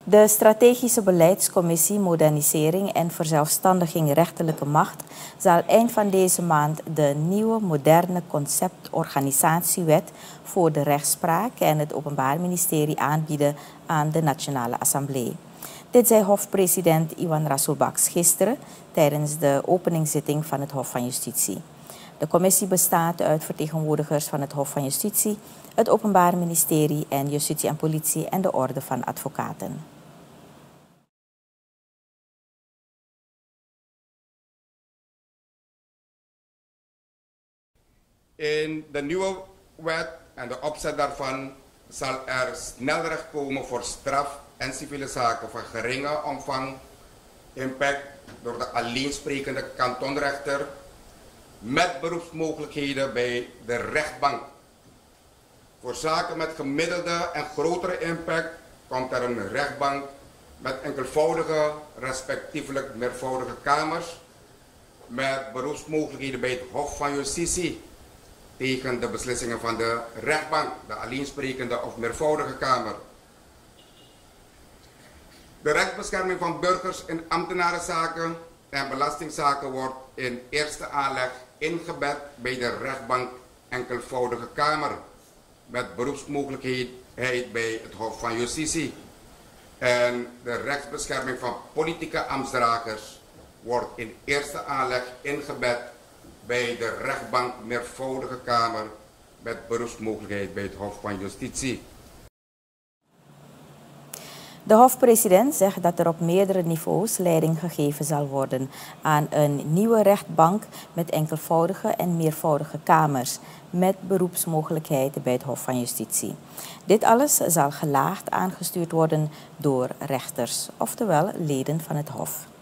De Strategische Beleidscommissie Modernisering en Verzelfstandiging Rechterlijke Macht zal eind van deze maand de nieuwe moderne conceptorganisatiewet voor de rechtspraak en het Openbaar Ministerie aanbieden aan de Nationale Assemblée. Dit zei hofpresident Iwan Rasulbaks gisteren tijdens de openingszitting van het Hof van Justitie. De commissie bestaat uit vertegenwoordigers van het Hof van Justitie, het Openbaar Ministerie en Justitie en Politie en de Orde van Advocaten. In de nieuwe wet en de opzet daarvan zal er snelrecht komen voor straf- en civiele zaken van geringe omvang, impact door de alleensprekende kantonrechter, met beroepsmogelijkheden bij de rechtbank. Voor zaken met gemiddelde en grotere impact komt er een rechtbank met enkelvoudige, respectievelijk meervoudige kamers, met beroepsmogelijkheden bij het Hof van Justitie tegen de beslissingen van de rechtbank, de alleensprekende of meervoudige kamer. De rechtsbescherming van burgers in ambtenarenzaken en belastingzaken wordt in eerste aanleg ingebed bij de rechtbank enkelvoudige kamer, met beroepsmogelijkheid bij het Hof van Justitie. En de rechtsbescherming van politieke ambtsdragers wordt in eerste aanleg ingebed bij de rechtbank meervoudige kamer, met beroepsmogelijkheid bij het Hof van Justitie. De hofpresident zegt dat er op meerdere niveaus leiding gegeven zal worden aan een nieuwe rechtbank met enkelvoudige en meervoudige kamers, met beroepsmogelijkheden bij het Hof van Justitie. Dit alles zal gelaagd aangestuurd worden door rechters, oftewel leden van het Hof.